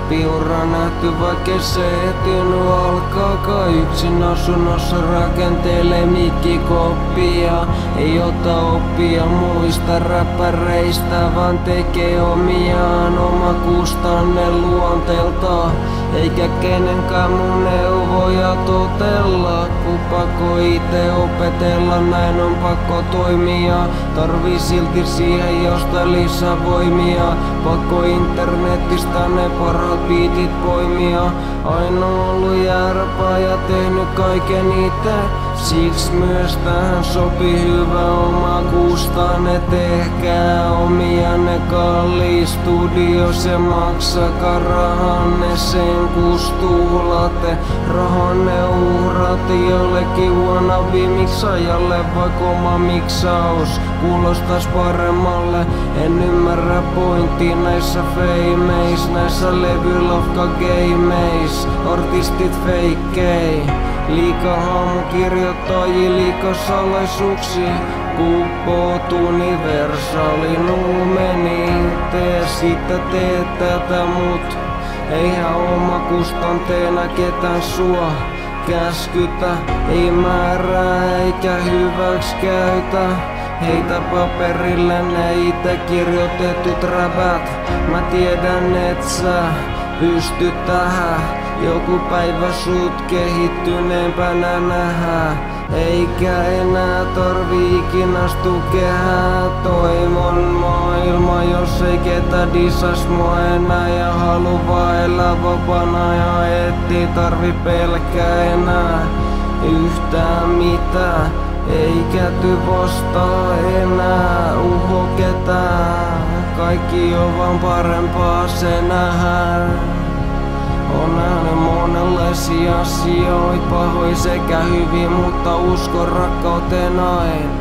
piura nähty, vaikka se ehtinyt alkaa. Yksin asunnossa rakentelee mikkikoppia. Ei ota oppia muista räppäreistä, vaan tekee omiaan oma kustanne luonteelta. Eikä kenenkään mun neuvoja totella, kun pakko ite opetella, näin on pakko toimia. Tarvii silti siihen josta lisävoimia, pakko internetistä ne parhaat biitit poimia. Aina ollut järpä ja tehnyt kaiken ite, siksi myös tähän sopii hyvä oma kustanne. Tehkää omia ne kallis studio, se maksakaa rahanne, sen kustuulatte. Rahanne uhratte jollekin wannabe miksaajalle, vaikka oma miksaus kuulostais paremmalle. En ymmärrä pointtia näissä fameis, näissä levylafka-gameis. Artistit feikkei, liika haamukirjoittajia, liika salaisuuksia. Kuppoot universaali nuumeni, tee sitä, tee tätä, mut eihän oma kustanteena ketään sua käskytä. Ei määrää eikä hyväksikäytä, heitä paperille ne ite kirjoitetut räpät. Mä tiedän et sä pysty tähän, joku päivä sut kehittyneempänä nähdä. Eikä enää tarvi ikinä tukea. Toivon maailma, jos ei ketä disas mua enää, ja haluaa elää vapaana ja ettei tarvi pelkää enää yhtään mitään. Eikä typostaa enää uho ketään, kaikki on vaan parempaa se nähdään. On nähnyt monenlaisia asioita, pahoin sekä hyvin, mutta uskon rakkauteen aina.